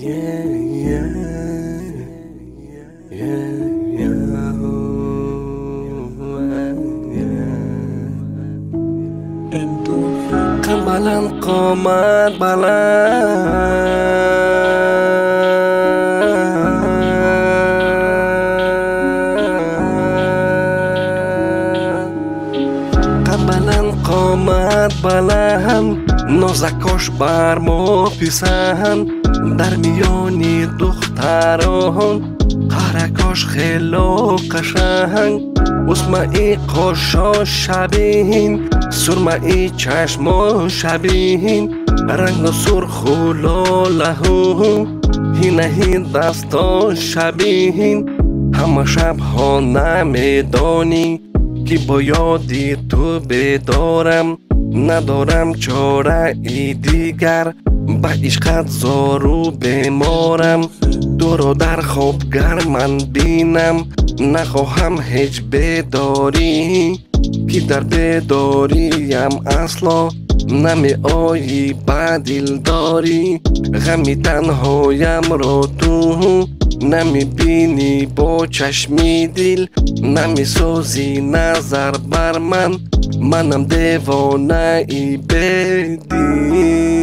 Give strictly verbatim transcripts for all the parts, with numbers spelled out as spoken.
КАДБАЛАНД قامت بلند КАДБАلанд قامت بلند نوزاکوش بر ما پیسند در میانی دختران قهرکوش خیلو قشنگ اسمعی قشا شبیهین سرمعی چشم شبیهین رنگ سرخ و لاله هینهی دستا شبیهین همه شب ها نمیدانی که با یادی تو بدارم ندارم چاره ای دیگر با عشقت زارو بمارم تو رو در خوابگر من بینم نخواهم هیچ بداری که در بداریم اصلا نمی آیی با دل داری غمی تنهایم را تو نمی بینی با چشمی دل نمی سازی نظر بر من منم دیوانه ای بدی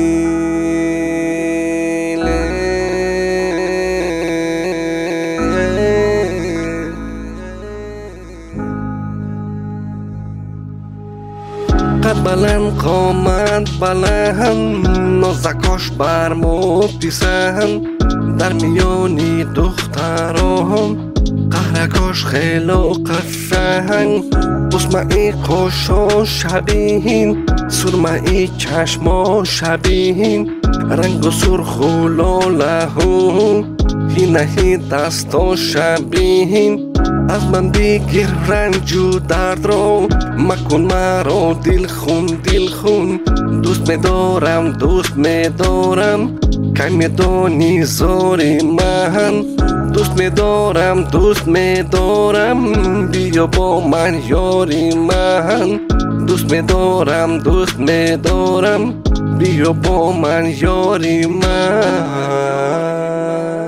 КАДБАЛАНД قامت بلند نوزاکوش بر ما پیسند در میانی دختران قهرکوش خیلو قشنگ اسمعی قشا شبیهین سرمعی چشم شبیهین رنگ سرخ و لاله هینهی دستا شبیهین از من بگیر رنج و درد را مکن مرا دل خون دل خون دوست می‌دارم دوست می‌دارم که می‌دانی زاری من دوست می‌دارم دوست می‌دارم بیا با من یاری من دوست می‌دارم دوست می‌دارم بیا با من یاری من